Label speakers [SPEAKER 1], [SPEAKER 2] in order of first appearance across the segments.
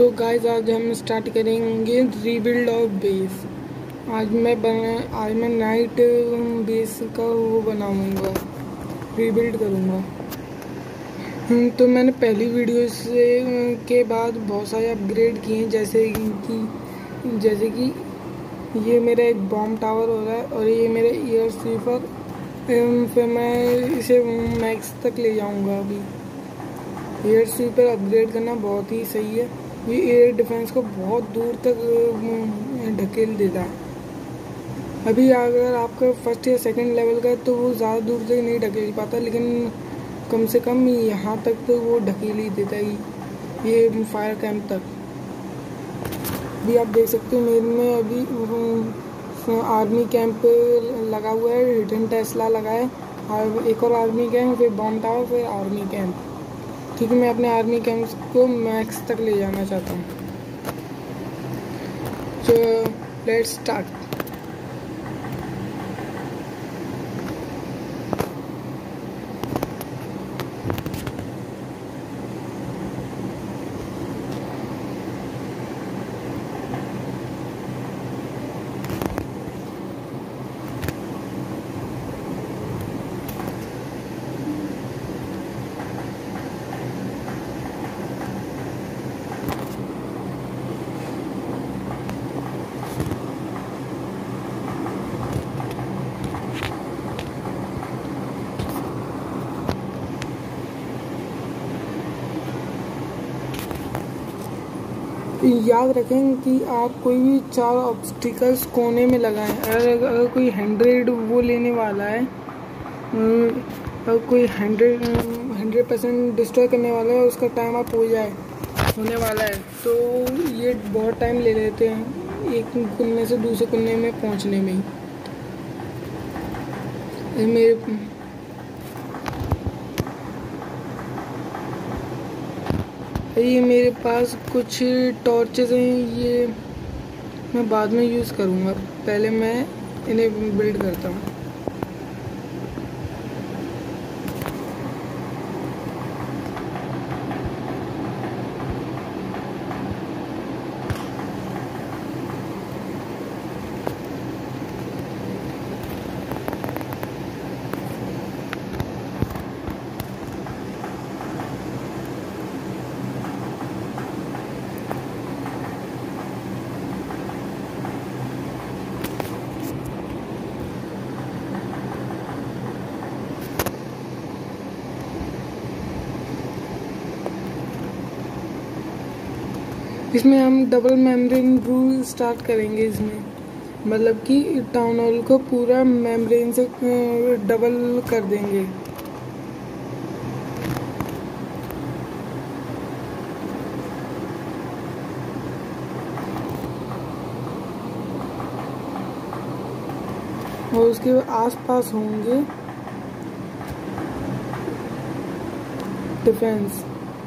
[SPEAKER 1] So guys आज हम start करेंगे रीबिल्ड ऑफ बेस। आज मैं नाइट बेस का वो बनाऊंगा, रीबिल्ड करूंगा। तो मैंने पहली वीडियो से के बाद बहुत सारे अपग्रेड किए हैं, जैसे कि ये मेरा एक बॉम्ब टावर हो रहा है और ये मेरा एयर स्वीपर। फिर मैं इसे मैक्स तक ले जाऊंगा। अभी एयर स्वीपर अपग्रेड करना बहुत ही सही है। ये एयर डिफेंस को बहुत दूर तक ढकेल देता है। अभी अगर आपका फर्स्ट या सेकंड लेवल का है तो वो ज़्यादा दूर तक नहीं ढकेल पाता, लेकिन कम से कम यहाँ तक तो वो ढकेल ही देता है, ये फायर कैंप तक। अभी आप देख सकते हो मेरे में अभी आर्मी कैंप लगा हुआ है, रिटर्न टेस्ला लगा है, और एक और आर्मी कैंप, फिर बॉम्ब टावर, फिर आर्मी कैंप। क्योंकि मैं अपने आर्मी कैंप को मैक्स तक ले जाना चाहता हूँ। तो लेट्स स्टार्ट। याद रखें कि आप कोई भी 4 ऑब्स्टिकल्स कोने में लगाएं। अगर कोई 100 वो लेने वाला है, अगर कोई 100% डिस्ट्रॉय करने वाला है, उसका टाइम अप होने वाला है, तो ये बहुत टाइम ले लेते हैं एक कोने से दूसरे कोने में पहुंचने में ही। ये मेरे पास कुछ टॉर्चेस हैं, ये मैं बाद में यूज़ करूँगा, पहले मैं इन्हें बिल्ड करता हूँ। इसमें हम डबल मेम्ब्रेन रूल स्टार्ट करेंगे। इसमें मतलब कि टाउन हॉल को पूरा मेम्ब्रेन से डबल कर देंगे। और उसके आसपास होंगे डिफेंस।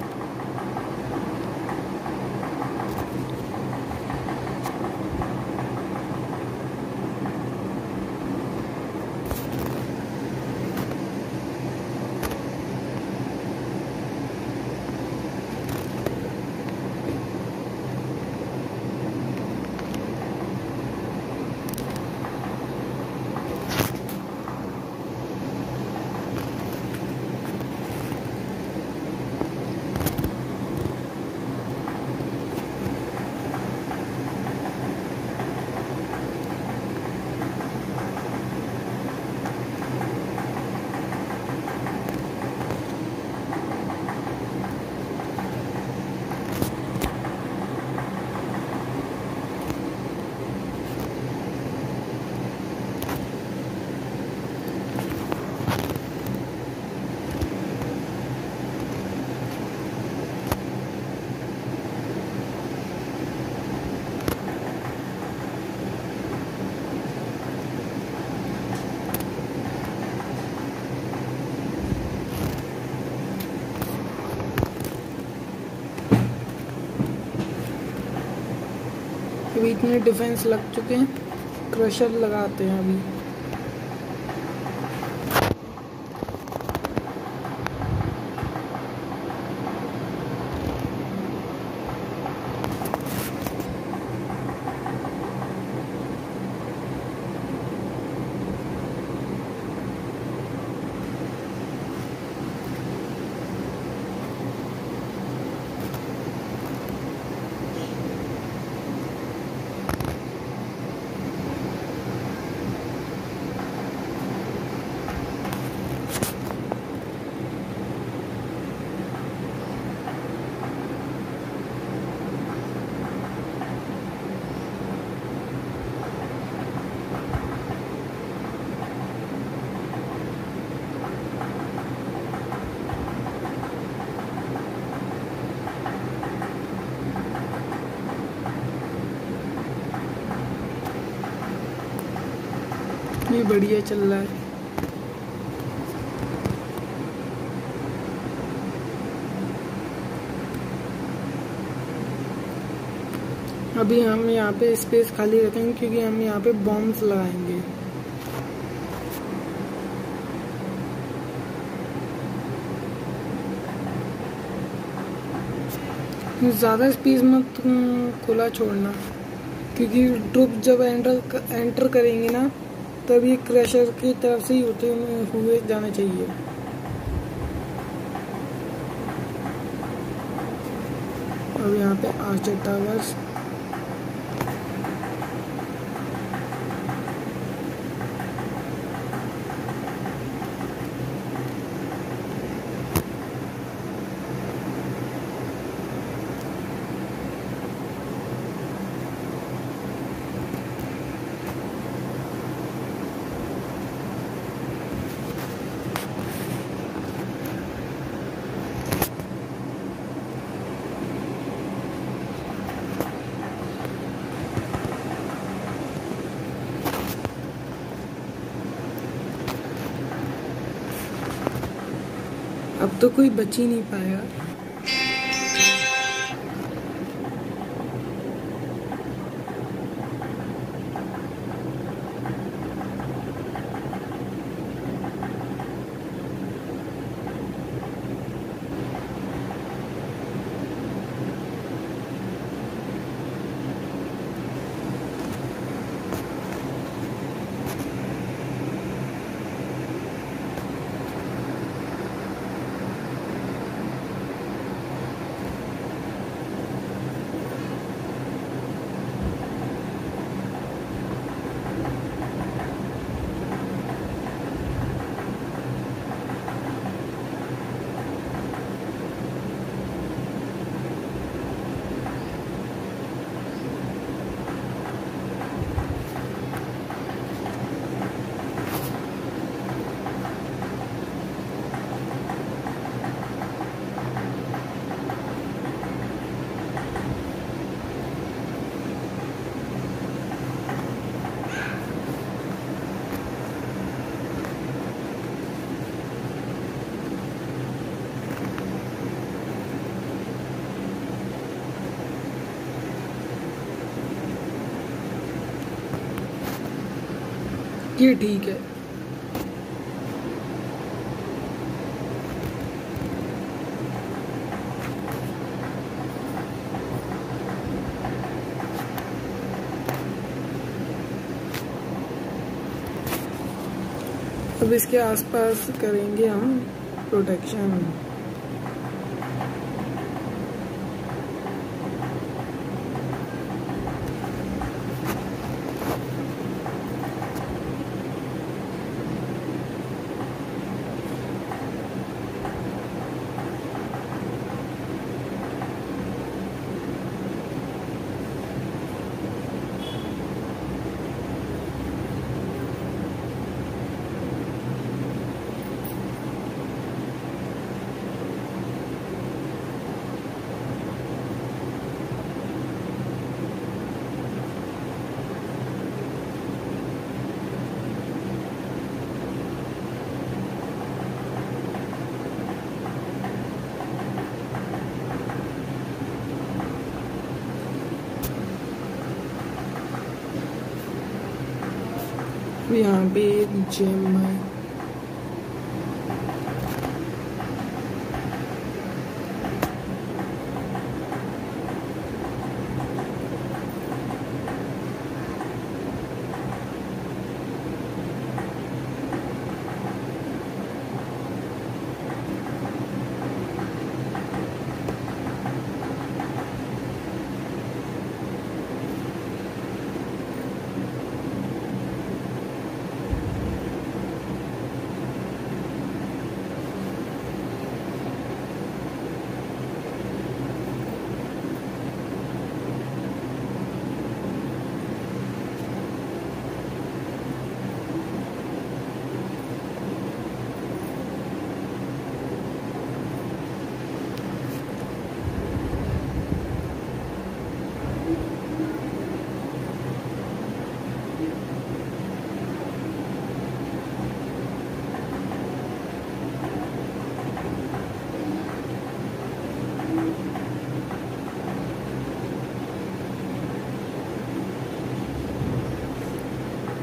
[SPEAKER 1] अभी इतने डिफेंस लग चुके हैं, क्रशर लगाते हैं अभी। बढ़िया चल रहा है। अभी हम यहाँ पे स्पेस खाली रखेंगे क्योंकि हम यहाँ पे बॉम्ब्स लगाएंगे। ज़्यादा स्पेस मत खुला छोड़ना, क्योंकि ट्रुप जब एंटर करेंगे ना तब ये क्रशर की तरफ से ही होते हुए जाना चाहिए। अब यहाँ पे आर्चर टावर्स, अब तो कोई बच ही नहीं पाया। ये ठीक है। अब इसके आसपास करेंगे हम प्रोटेक्शन। यहाँ पे एक जेम है।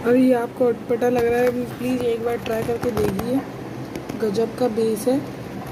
[SPEAKER 1] और ये आपको अटपटा लग रहा है, प्लीज़ एक बार ट्राई करके देखिए, गजब का बेस है।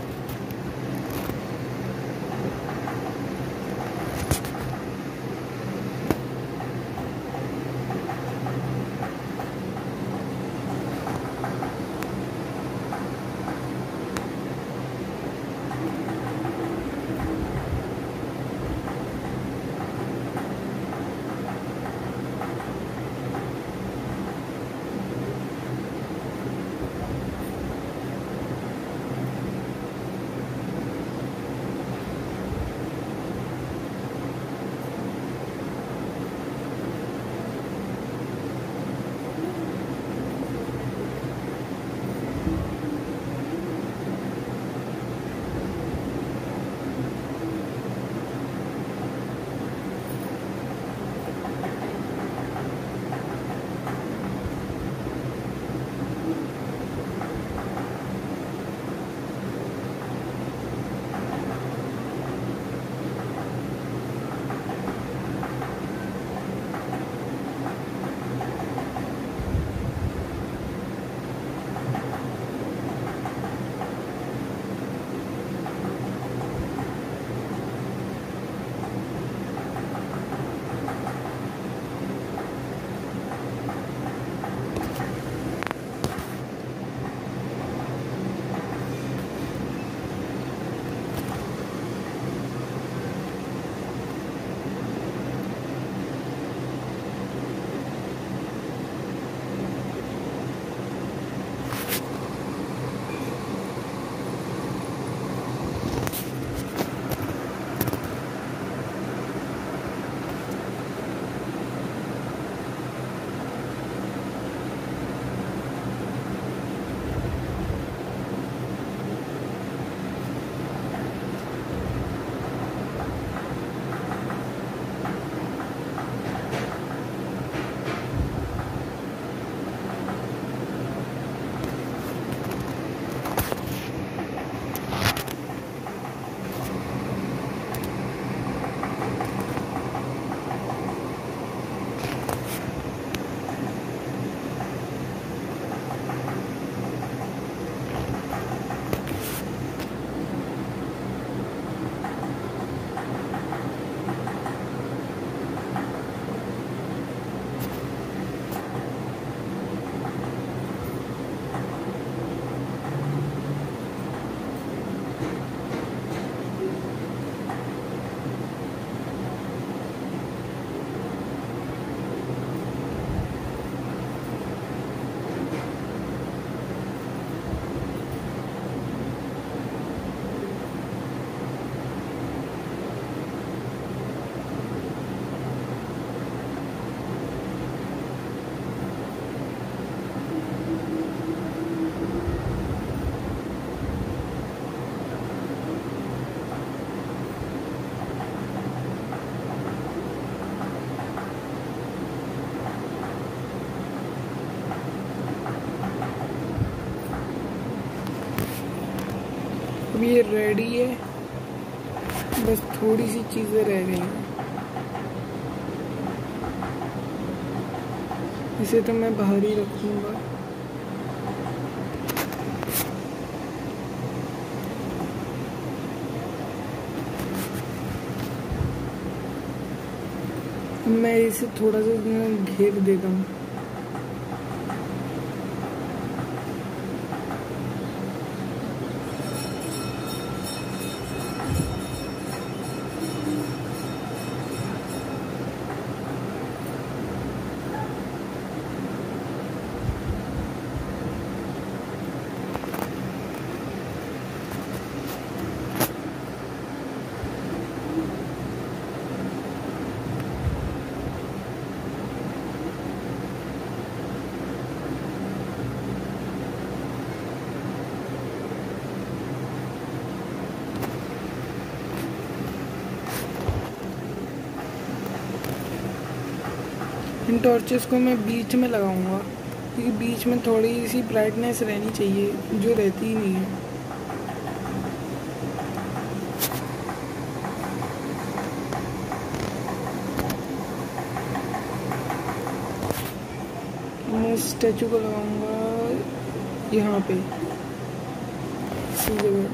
[SPEAKER 1] अब ये रेडी है, बस थोड़ी सी चीज़ें रह गई हैं। इसे तो मैं बाहर ही रखूँगा। मैं इसे थोड़ा सा घेर देता हूँ। इन टॉर्चेस को मैं बीच में लगाऊंगा, क्योंकि बीच में थोड़ी सी ब्राइटनेस रहनी चाहिए, जो रहती ही नहीं है। इस स्टैचू को लगाऊंगा यहाँ पे इसी जगह।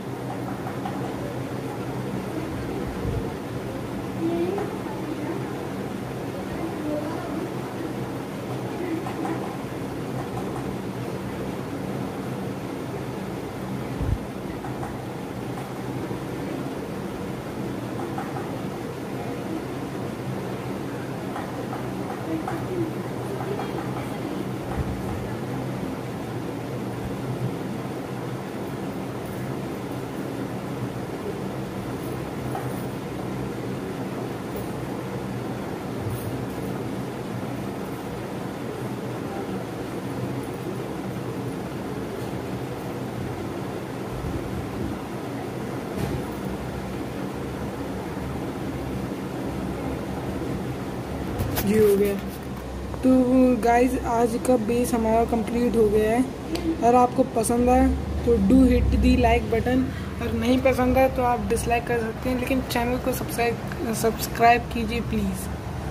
[SPEAKER 1] ये हो गया। तो गाइज आज का बेस हमारा कंप्लीट हो गया है। अगर आपको पसंद आए तो do hit the like button, अगर नहीं पसंद है तो आप डिसलाइक कर सकते हैं, लेकिन चैनल को सब्सक्राइब कीजिए प्लीज़।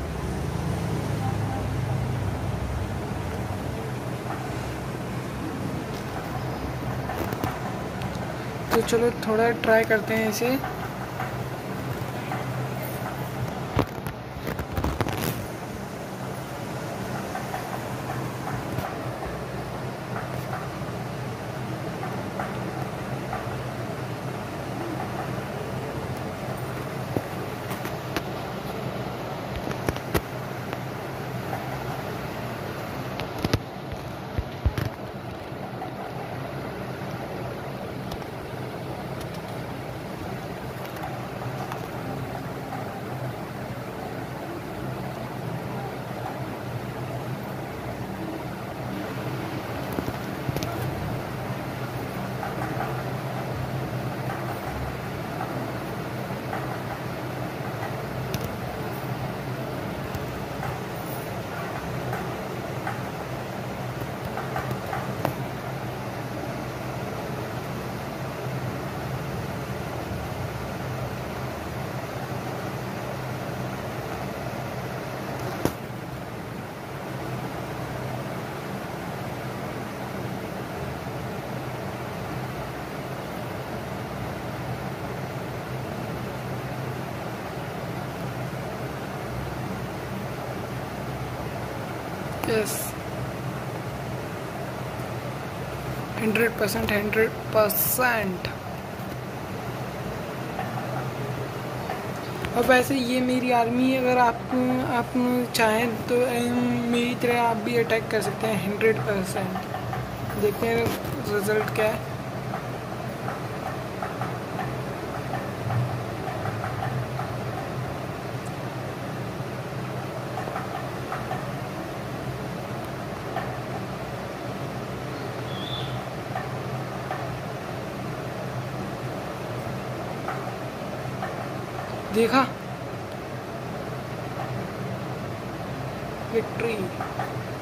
[SPEAKER 1] तो चलो थोड़ा ट्राई करते हैं इसे। यस 100%। और वैसे ये मेरी आर्मी है, अगर आप चाहें तो मेरी तरह आप भी अटैक कर सकते हैं 100%। देखते हैं रिजल्ट क्या है। देखा, विक्ट्री।